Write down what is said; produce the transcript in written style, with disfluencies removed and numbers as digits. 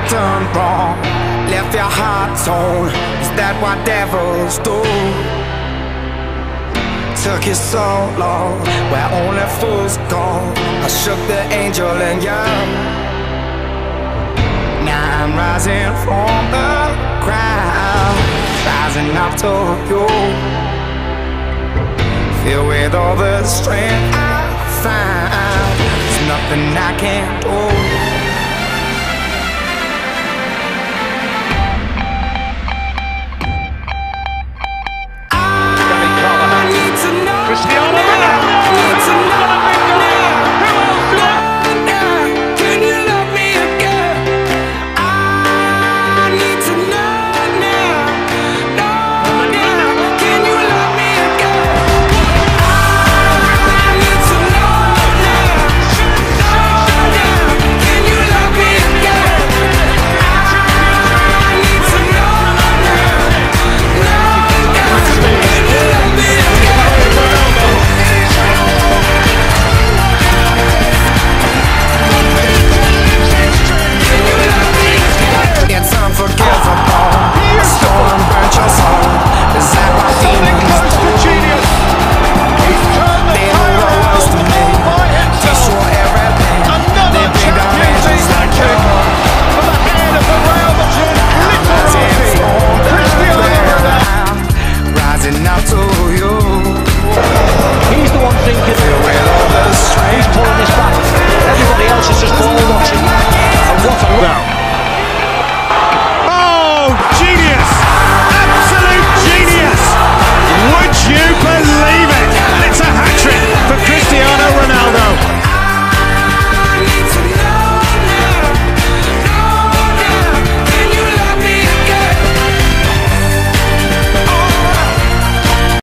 done wrong? Left your heart torn. Is that what devils do? Took you so long, where only fools go. I shook the angel in you. Now I'm rising from the ground, rising up to you. Filled with all the strength I find, there's nothing I can't do.